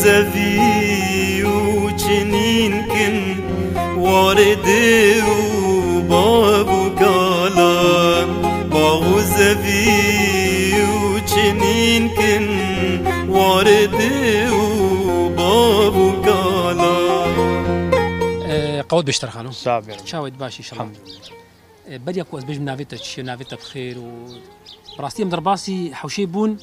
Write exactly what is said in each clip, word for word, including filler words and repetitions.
زفي وجنين كن وارد وبابو قالا باغو زفي وجنين كن وارد وبابو قالا قود بشتر خانو صابر شاود باشي ان شاء الله بدي اكو ازبج نافيتك شي نافيتك بخير و براستي مدرباسي حوشي بون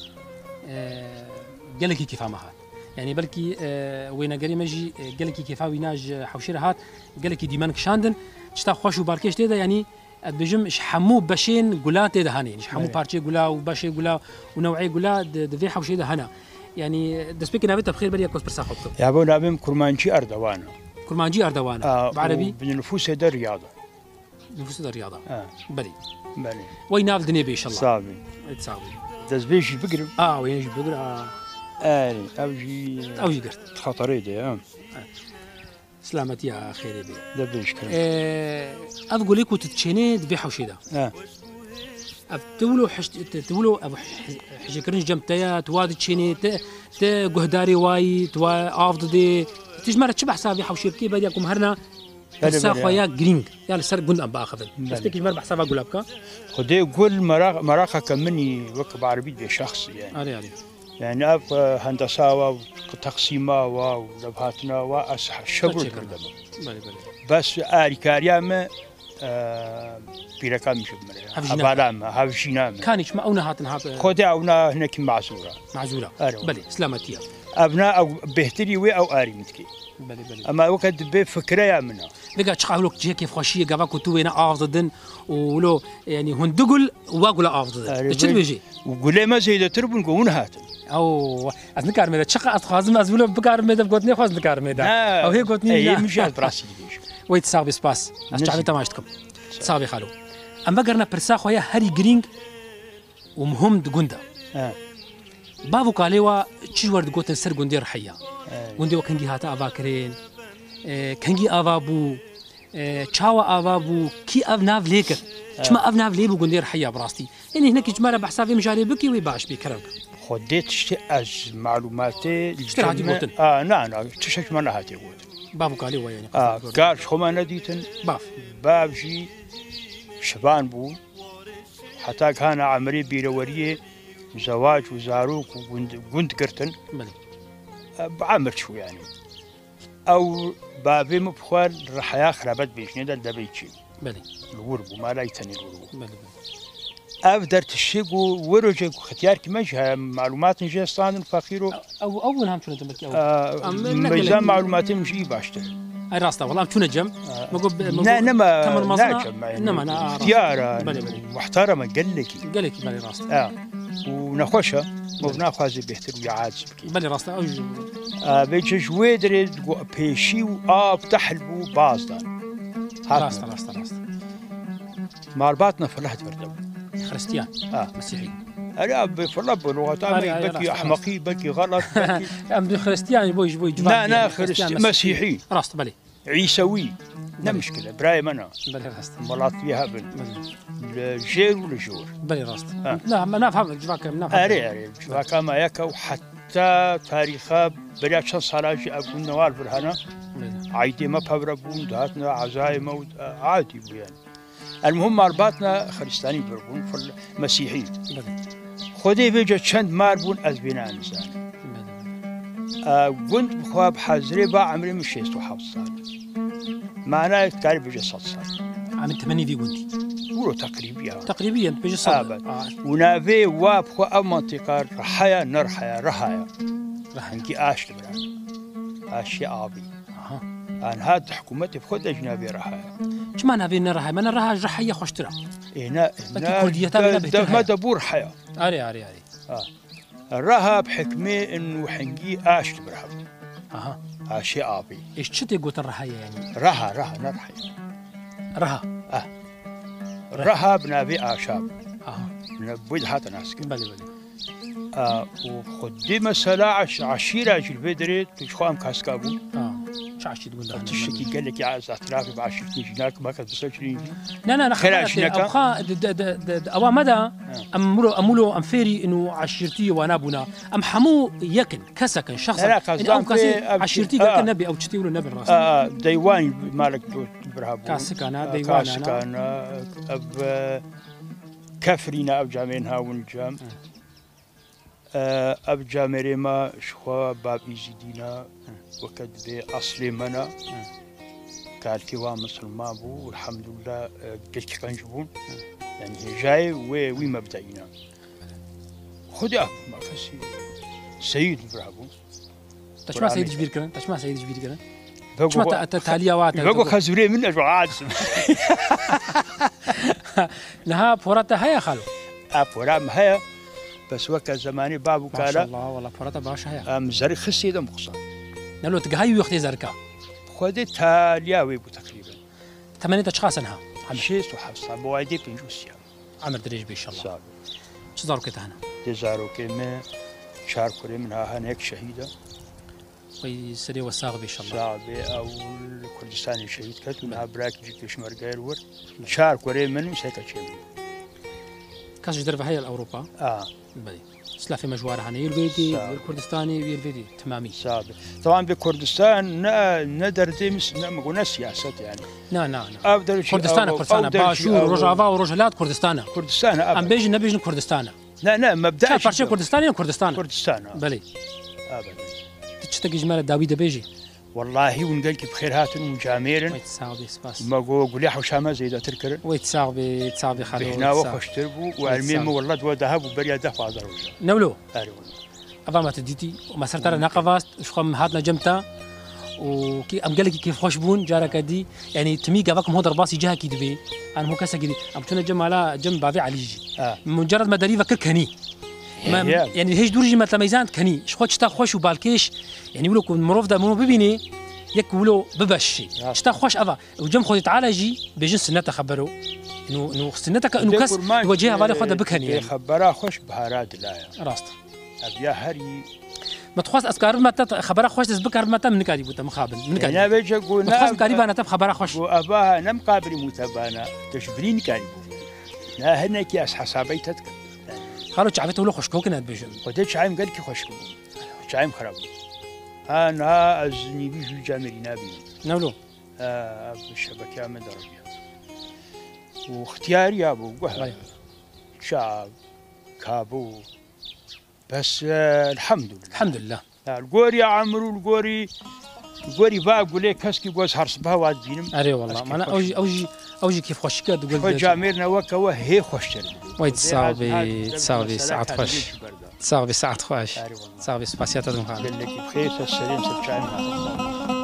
قال لك كيف هات يعني بلكي وين قال مجي قال لك كيف ويناج حوشي هات قال لك ديمانك شاندن تشتا خوش وباركيش تيدا يعني ادبجم شحمو باشين قولات تيدا هاني شحمو بارتي قولا وباشي قولا ونوعي قولا دفي حوشي ده هنا يعني دسبيك نافيتك بخير بدي اكو برسا خطك يا ابو نابم كرمانجي اردوان كرمانجي اردوان آه بعربي بنفوس هذا الرياضه نفوس الرياضه اه بلي بلي وين نال دنيا ان شاء الله صافي تساوي دزبيش بقرب اه وين يجي بقرا اه آه اوجي اوجي قرت خطري دي اه سلامتي يا خيري بي دبيش كلام آه اقول لك وتتشني دبي حوشيدا اه تولو حش تولو ابو حجكرن جمتيا تواد تشيني ت ت جهداري واي توا افض دي تجمر تشبح حسابي حوشيبكي بديكم هرنا بس خويا جرينج يعني سر قند ام باخذ بس تجمر بحسابها اقول لك خدي يقول مراق مراقك مني وكب عربي بشخص يعني اري اري يعني اب هندسه وتقسيمه ولبهاتنا واصح شغل كردم بلي بلي بس اري كاريام بيركام شبمره ابالام هافشينام كانش ما اونا هاتن هات خدي اونا هناك معزوره معزوره بلي سلامتي ابناء او بهتري وي او اري متكي بلي بلي اما وقت بفكره يا منا لقى تشقاولك جي كيف خوشيه قبا كنتو وين افضدن ولو يعني هندقل واقول افضدن تشد بيجي وقول ما زيد تربن قون هات او اذنكار ميدا تشقا اتخازم ازولو بكار ميدا بقوتني خاز نكار ميدا او هي قوتني هي مشات براسي ويت صابي سباس اشتغل تماشتكم صابي خالو اما قرنا برسا خويا هاري جرينج ومهم دغوندا اه بابو كاليوا تشي ورد قوتن سر غوندي رحيا غوندي وكنجي هاتا افاكرين كنجي افابو تشاوا افابو كي افناف ليكر شما افناف ليبو غوندي رحيا براستي يعني هناك جماله بحسابي مجاري بكي ويباش بكرك خديت شتي از معلوماتي اشتري اه نعم نعم تشش من هاتي بابو كاليوا يعني اه قال شو ما نديتن باف بابجي شبان بو حتى كان عمري بيروريه زواج وزاروك وقند قرتن بلي بعمر شو يعني او بابي مبخوار رحيا خربت بيشني دل دبيتشي بلي الورب وما لا يتني الورب بلي افدر تشيقو ورجك اختيار كمجها معلومات نجي ستان فقيرو او اول هم شنو تبكي او آه ميزان معلوماتي مشي باشتر اي راستا والله شنو نجم مقب نما نجم انما انا اختيار محترمه قال لك قال لك بلي راستا اه ونخوشه مبنا خوازي بيحتر ويعاد بلي راستا او اه بيجي جويدري بيشي واب تحلبو بازدان راستا راستا راستا مارباتنا فلحت وردم خريستيان اه مسيحي انا بفرب بلغتها بكي احمقي بكي غلط بكي ام خريستيان بوي بوي لا لا خريستيان مسيحي راست بلي عيسوي لا مشكله برايم انا بلي راست ملات فيها بال الجير والجور بلي راست لا ما نفهم جواك ما نفهم اري اري جواك ما يكا وحتى تاريخها بلا شان صلاجي اكون نوال برهنا عيدي ما بابربون دهاتنا عزايم موت عادي يعني المهم ارباطنا خريستاني بربون في المسيحيين خدي بيجا چند ماربون از بنا انسان قلت بخواب حزري با عمري من شيست وحفظ سال معناه كاري بيجا صد سال عام ثمانية في قلتي ولو تقريبيا تقريبيا بيجا صد آه. ونافي واب خو او منطقة رحايا نرحايا رحايا رحنكي آش تبران آشي آبي اها ان هاد حكومتي بخد اجنبي رحايا ايش معنى بين رحايا من الرحايا رحايا خوش ترى هنا هنا كرديتها ما دبور حياه اري اري اري اه الرها بحكمه انه حنجي اش تبرحب اها اشي ابي ايش تشتي قلت الرحايا يعني رها رها نرحي رها اه رها بنابي اشاب اها نبود هات ناس بلي بلي اه وخدي مسألة عش عشيرة جل بدري تشخوام كاسكابو اه شعشي تقول ده تشتكي قال لك يا عز اعترافي بعشرتني جناك ما كنت بسجلي لا لا خلال لا شنكة؟ أبخا أوا مدى أم أمولو أم فيري إنه عشرتي وأنا بنا أم حمو يكن كسكن شخصا لا، لا، إن قصدان أو كسي في- عشرتي آه. كان نبي أو تشتي ولا نبي الراس اه ديوان مالك دو برهابون كاسكانا، ديوان أنا. كاسكانا اب كفرينا اب جامعين هاون جام اب جامعي ما شخوا باب يزيدينا وكد بي اصلي منا قالتي وا مسلمان بو والحمد لله قلت كنجبون يعني هي جاي وي وي مبدئنا خذ اب ما كسي سيد برهابون تشمع سيد جبير كرن تشمع سيد جبير كرن بقوا تشمع تاليا وات بقوا خزوري من اجوا عاد لها فورتا هيا خالو ابورا هيا بس وكا زماني بابو ما شاء كالا الله والله فورتا باش هيا ام زري خسي دم خصا نلو تقهي ويختي زركا خذت تالياوي بو تقريبا ثمانية اشخاص انها عمر شيء وحفصة بوايدي بنجوسيا عمر دريج بي ان شاء الله صار شو كنت هنا دزارو كيما شهر كوري منها هناك شهيدة وي سري وساغ بي ان شاء الله صعبة او الكردستاني شهيد كانت ونها براك جيك شمر غير ور شهر كوري من مسيكا شيء كاش درفه هي الاوروبا اه بدي سلافي مجوار هنا يرفيدي صعب. الكردستاني يرفيدي تمامي صعبة طبعا بكردستان نا ندر ديمس ما قلنا سياسة يعني نا نا نا افضل شيء كردستان أو- كردستان أفضل شيء باشور أو- روجافا وروجلات كردستان كردستان ام ابدا بيجي نبيجن كردستان لا لا مبدأ شاف بارشي كردستاني كردستان كردستان آه. بلي ابدا تشتكي جمال داوود بيجي والله ونقلك بخير هاتن وجاميرن ويت ساوي سباس ما قو قولي وشامة زي دا تركر ويت ساوي تساوي خالو بهنا ويت ساوي. وخش تربو وعلمين والله دوا ذهب وبريا دفع ضروري نولو أيوة افا ما تديتي وما صرت انا نقفاست شخم هاتنا جمتا وكي ام قال لك كيف خوش بون جارك دي يعني تمي قفاكم هو ضرباسي جها كي دبي انا مو كاسا كدي ام تنا جمالا جنب بابي عليجي آه. مجرد ما دري فكر كني ما هي. يعني هيج دورجي ما تميزان كني شخوت شتا خوش وبالكيش يعني ولو كون مروف دا مو ببيني يك ولو ببشي آه. شتا خوش افا وجم خذ تعالى جي بيجن سنته خبروا انه انه سنتك انه كاس وجهها بالي خذ بكني يعني. خبرها خوش بهارات لا راست ابيا هري ما تخواست اسكار ما تت خبرها خوش تسبكر ما تم نكادي بوتا مخابل انا نكادي بيجي ما قلنا تخواست قريبا انا تب خبرها خوش واباها نم قابل متبانا تشبرين كان لا هناك يا حسابي تذكر خالو تعرفته له خوش كوكنا بيجن وديت شايم قال لك خوش شايم خراب انا ازني بيجي الجامري نبي نولو آه بالشبكه من درجه واختياري يا ابو طيب. شعب كابو بس آه الحمد لله الحمد لله القوري يا عمرو القوري القوري بقى اقول لك كسكي جوز حرس بها واد بينم اري والله ما انا اوجي اوجي اوجي كيف خوش كاد خو تقول جاميرنا وكا هي خوش تربي وي تساوي تساوي ساعات خوش تساوي ساعات خوش أري والله. تساوي سباسيات هذا قال لك بخير السلام سبشاي